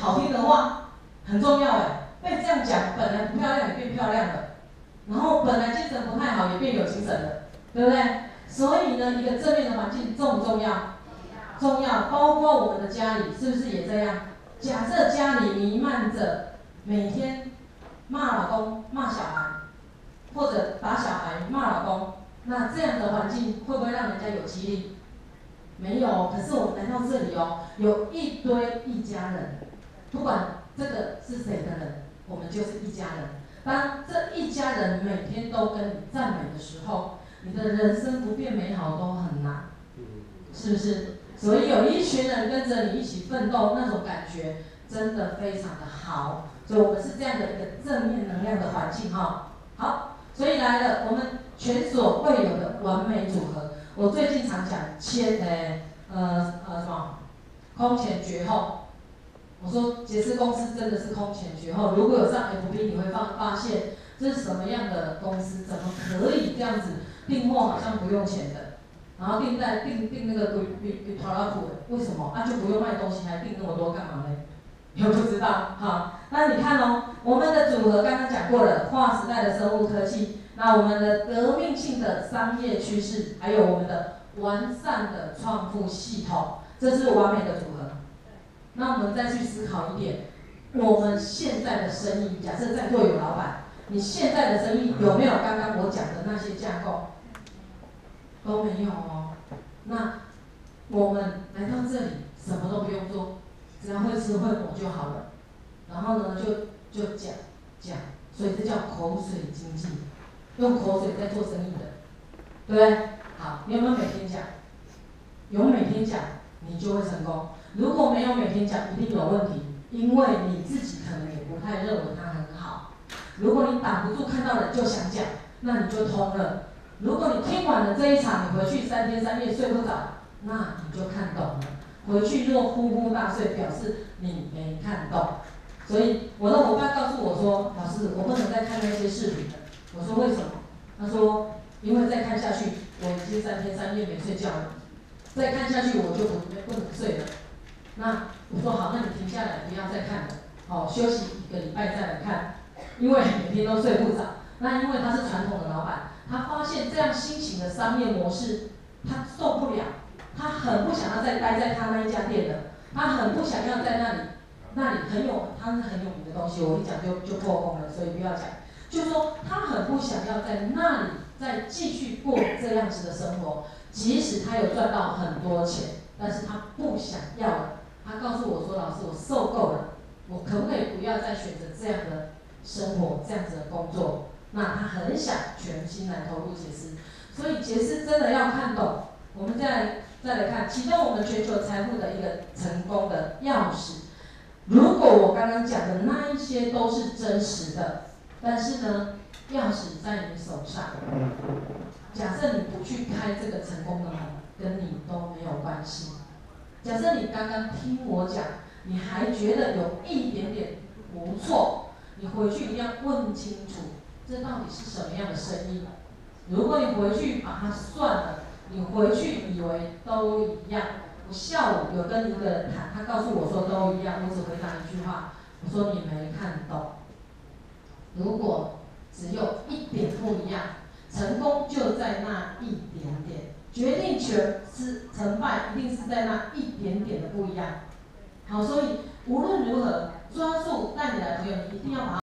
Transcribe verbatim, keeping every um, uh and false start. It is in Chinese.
好听的话很重要哎。被这样讲，本来不漂亮也变漂亮了，然后本来精神不太好也变有精神了，对不对？所以呢，一个正面的环境重不重要？重要，包括我们的家里，是不是也这样？假设家里弥漫着每天骂老公、骂小孩，或者打小孩、骂老公，那这样的环境会不会让人家有激励？没有。可是我们来到这里哦，有一堆一家人，不管这个是谁的人，我们就是一家人。当这一家人每天都跟你赞美的时候，你的人生不变美好都很难，是不是？所以有一群人跟着你一起奋斗，那种感觉真的非常的好。所以我们是这样的一个正面能量的环境哈。好，所以来了，我们前所未有的完美组合。我最近常讲千呃呃呃什么空前绝后。我说杰斯公司真的是空前绝后。如果有上 F B， 你会发发现这是什么样的公司？怎么可以这样子订货好像不用钱的？然后订在订订那个比比比拖拉库，为什么？啊就不用卖东西，还订那么多干嘛呢？又不知道哈。那你看哦，我们的组合刚刚讲过了，划时代的生物科技，那我们的革命性的商业趋势，还有我们的完善的创富系统，这是完美的组合。那我们再去思考一点，我们现在的生意，假设在座有老板，你现在的生意有没有刚刚我讲的那些架构？都没有哦。那我们来到这里，什么都不用做，只要会吃会抹就好了。然后呢，就就讲讲，所以这叫口水经济，用口水在做生意的，对不对？好，你有没有每天讲？有每天讲，你就会成功。如果没有每天讲，一定有问题，因为你自己可能也不太认为它很好。如果你挡不住看到人就想讲，那你就通了。如果你听完了这一场，你回去三天三夜睡不着，那你就看懂了。回去若呼呼大睡，表示你没看懂。所以我的伙伴告诉我说：“老师，我不能再看那些视频了。”我说：“为什么？”他说：“因为再看下去，我已经三天三夜没睡觉了。再看下去，我就不不能睡了。”那我说：“好，那你停下来，不要再看了，哦，休息一个礼拜再来看，因为每天都睡不着。”那因为他是传统的老板，他发现这样新型的商业模式，他受不了，他很不想要再待在他那一家店了，他很不想要在那里。那里很有，它是很有名的东西，我一讲就就破功了，所以不要讲。就是说，他很不想要在那里再继续过这样子的生活，即使他有赚到很多钱，但是他不想要了。他告诉我说：“老师，我受够了，我可不可以不要再选择这样的生活，这样子的工作？”那他很想全心来投入杰斯，所以杰斯真的要看懂。我们再来再来看，启动我们全球财富的一个成功的钥匙。如果我刚刚讲的那一些都是真实的，但是呢，钥匙在你手上。假设你不去开这个成功的门，跟你都没有关系。假设你刚刚听我讲，你还觉得有一点点不错，你回去一定要问清楚，这到底是什么样的生意。如果你回去把它算了，你回去以为都一样。我下午有跟一个人谈，他告诉我说都一样，我只回答一句话，我说你没看懂。如果只有一点不一样，成功就在那一点点，决定权是成败一定是在那一点点的不一样。好，所以无论如何抓住带你来的朋友，你一定要把它